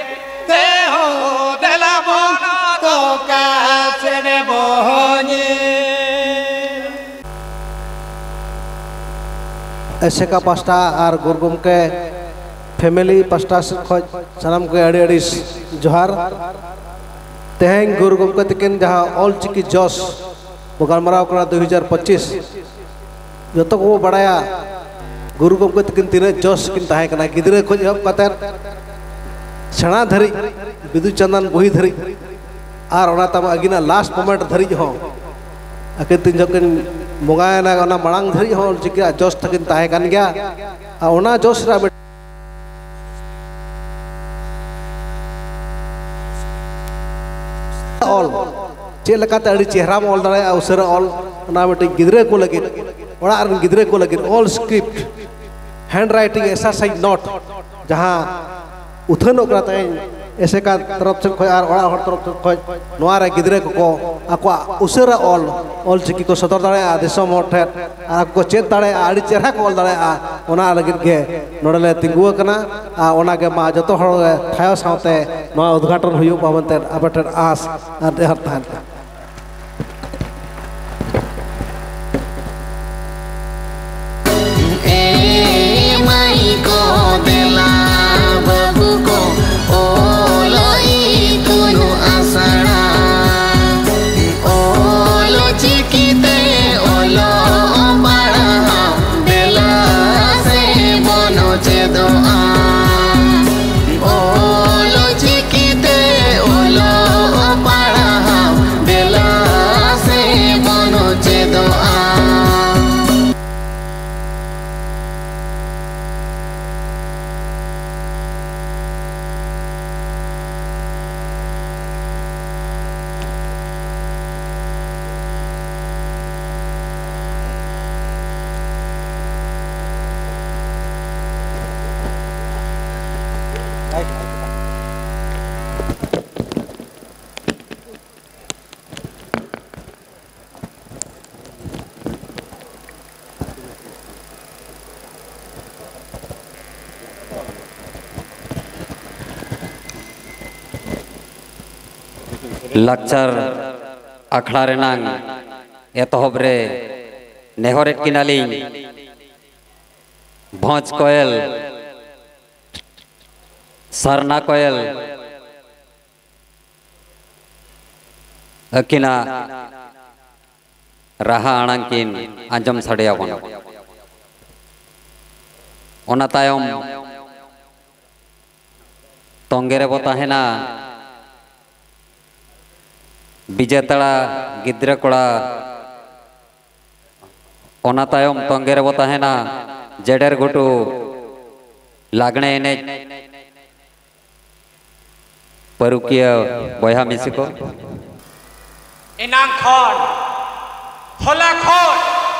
deho de la bono toca se de boñi ऐसे का pasta और गुरगुम के फैमिली पास्टा से खोज सलाम को अड़ी अड़ी जोहार तेहें गुरगुम के तिकिन जहाँ ऑल चिकी जोश बुकान मराव करा 2025 जो तो वो बढ़ाया गुरगुम के तिकिन तीन जोश किन ताहे कना किधरे खोज अब कतर छना धरी बिदु चंदन बुही धरी और उना तब अगिना लास्ट मोमेंट धरी हो अके तीन जकिन मुगाय ना उना मड़ांग धरी हो चिकी जोश तकिन ताहे कन गया आ उना जोश रा ऑल चे लगाते अड़ी चेहरा में ऑल दाड़े उसरा ऑल ना बेटे गिदरे को लगे ओड़ा और गिदरे को लगे ऑल स्क्रिप्ट हैंड राइटिंग ऐसा साइड नोट जहाँ उथन ओकरा ऐसे का तरफ से खोज और ओड़ा हर तरफ से खोज नोआरे गिदरे को आको उसरा ऑल चिकी को सदर दाड़े दिसम मोठे आको चेत दाड़े अड़ी चेहरा को ऑल दाड़े ओना लगित के नोडले तिंगुआ कना ओना के मा जतो हर थायो सावते नोआ उद्घाटन हुयु पावनते अबटर आस हर थान ए माई को देला बाबू को ओलोई कुनु आसना ओलो चिकीते ओलो बड़ा देला से बनो चेदो ओलो चिकीते ओलो बड़ा देला से बनो चेदो लाक्चर अखड़ा रेनांग एतहब रे नेहरेट किनालिंग भोज कोयल सरना कोयल अकिना राहा आणांकिन आंजम सड़ियाबन ओना तायम तोंगेरे बोताहेना विजेतड़ा गिद्रे कोड़ा ओना तायम तोंगेरे बोताहेना जेडेर गुटू लागणे एने परुकिया बयहा मिसिको इनाम खोन होला खोन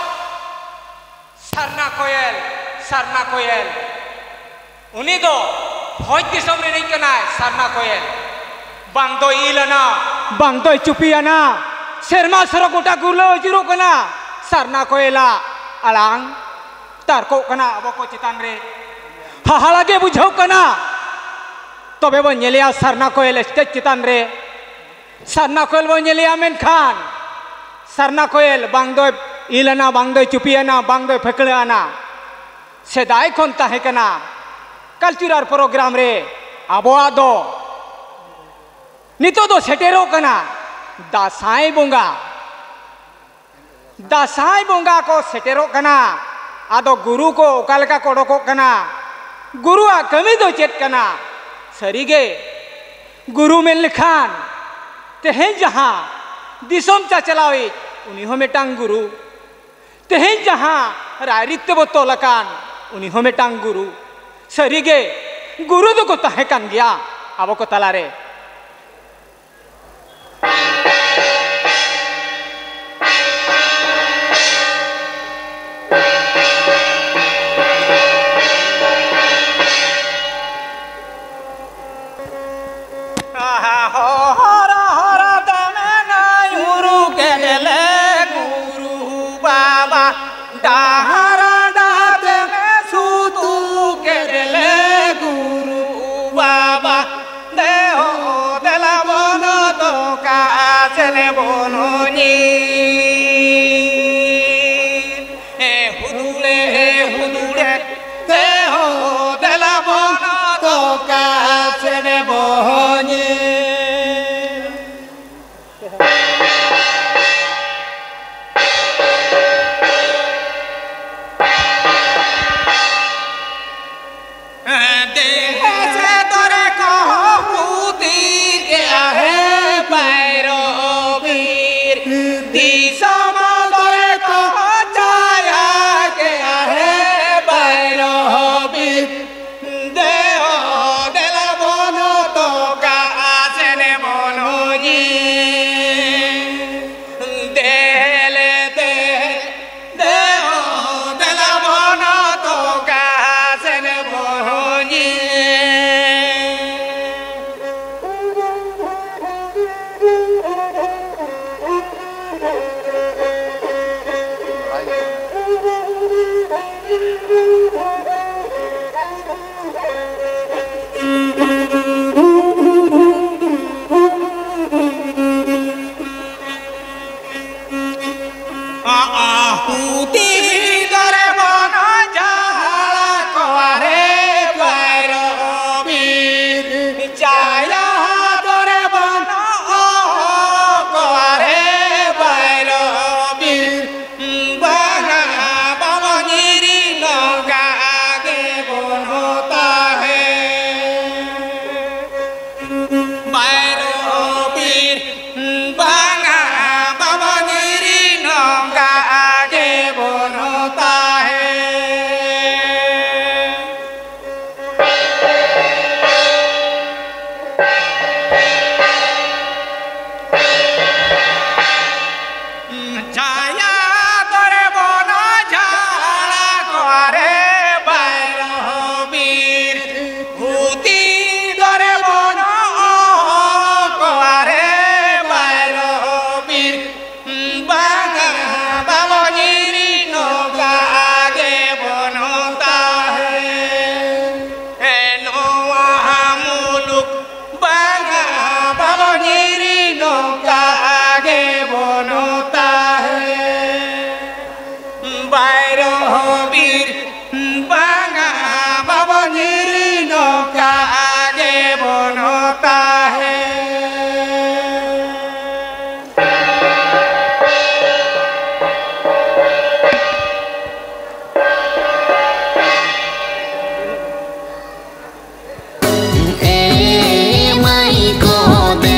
सरना कोयल उनी दो भोज दिसम रे नहीं कना सरना कोयल बांग दो इलना बांग दो चुपियाना शर्मा सरो गोटा गुलो जिरो कना सरना कोयला अलांग तारको कना अब को चितान रे हाहालागे बुझाव कना तबे बो नेलिया सरना कोयल स्टेज चितान रे सरना कोयल बो नेलिया मेनखान सरना कोयल बांग दो इलना बांग दो चुपियाना बांग दो फेकलाना सेदाय खन ताहे कना कल्चरल प्रोग्राम रे आबोआ दो नितो दो सेटेरो कना दासाई बोंगा को सेटेरो कना आदो गुरु को ओकालका कोडको कना गुरु आ कमी दो चेत कना सरीगे गुरु में लिखान तेहें जहां दिसोम चाचलावी उनी हो मेटांग गुरु तेहें जहां रायरित्य बो तोलकान उनी हो मेटांग गुरु सरीगे गुरु दो को ताहे कान गया आबो को तलारे sene bononi hudule te ho de la bono toca sene boni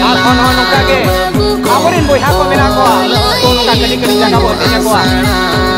Aborin boy hako mena ko. Tolong ka kali kali jaga boy nya ko.